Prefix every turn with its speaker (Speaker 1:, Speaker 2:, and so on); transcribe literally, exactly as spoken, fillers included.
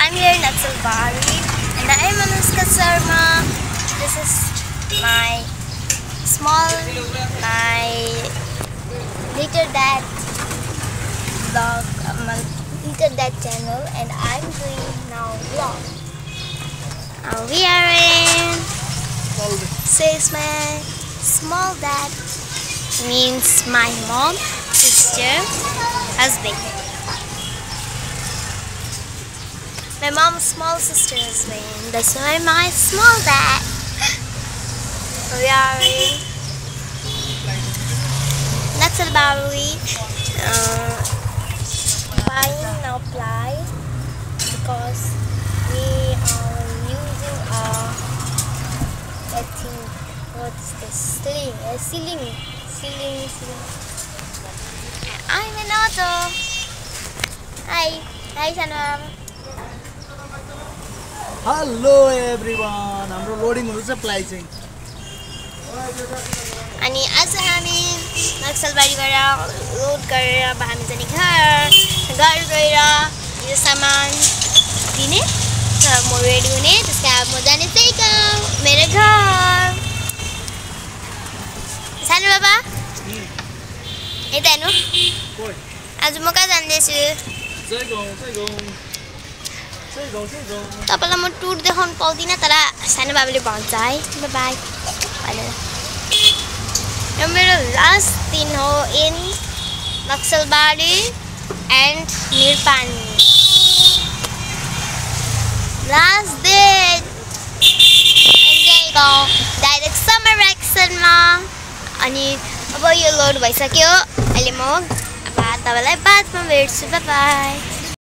Speaker 1: I'm here in Naxalbari and I am Anushka Sharma. This is my small, my little dad vlog, uh, my little dad channel, and I'm doing now vlog. Uh, we are in, says my small dad, means my mom, sister, husband. My mom's small sister husband. That's why my small dad. We are in Naxalbari. Uh, buying now ply because we are using a, I think, what's this? Ceiling, a ceiling, ceiling, ceiling. I'm in auto. Hi, hi, Sanam.
Speaker 2: Hello everyone, हाम्रो loading हुँदैछ ply चाहिँ
Speaker 1: अनि आज हामी नक्सलबारीबाट load गरेर अब हामी जाने घर घर गएर यो सामान दिने म रेडी हुने त्यसका म जाने चाहिँ गाउँ मेरो घर सानो बाबा यता हेर्नु आज म कहाँ जान्दैछु तपाईलाई म टुर देखाउन पाउँदिन तर सानो बाबुले भन्छ है बाइ बाइ भनेर यो मेरो लास्ट दिन हो in Naxalbari and Nirpani last day enjoy गरौँ डाइरेक्ट समर भ्याकेसनमा अनि अब यो लोड भइसक्यो अहिले म अब तपाईलाई बादमा भेट्छु बाइ बाइ